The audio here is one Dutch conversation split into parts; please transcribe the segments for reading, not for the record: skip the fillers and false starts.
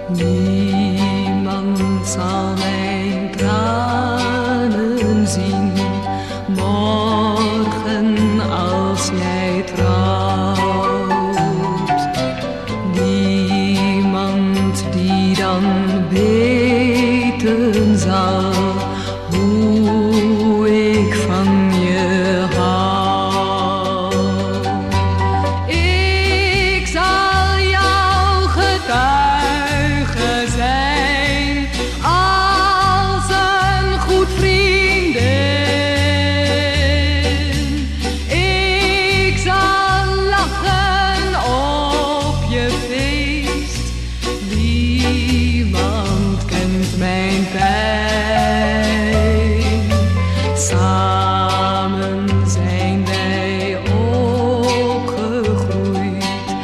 Niemand zal mijn tranen zien morgen als jij trouwt. Niemand die dan weten zal hoe ik van je hou. Ik zal jou getuige zijn als een goed vriendin. Ik zal lachen op je feest. Niemand kent mijn pijn. Samen zijn wij opgegroeid,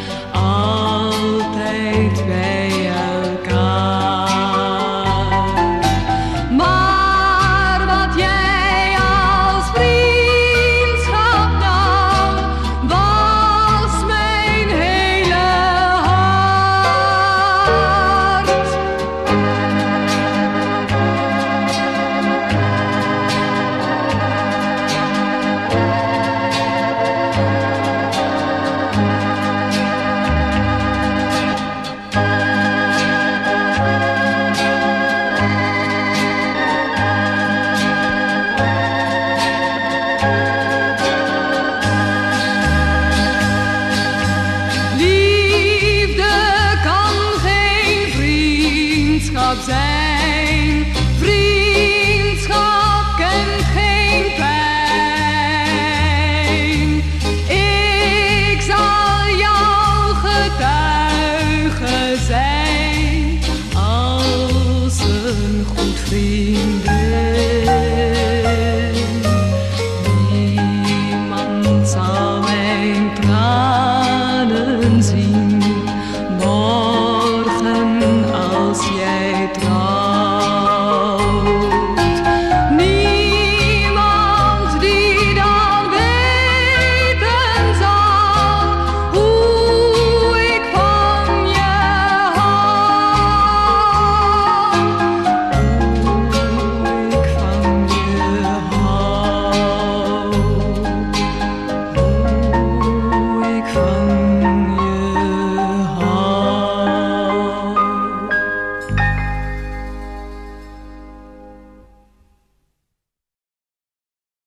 altijd bij elkaar. Maar wat jij als vriendschap nam, was mijn hele hart. Liefde kan geen vriendschap zijn. Vriendschap kent geen pijn. Ik zal jou getuige zijn als een goed vriendin. Niemand zal mijn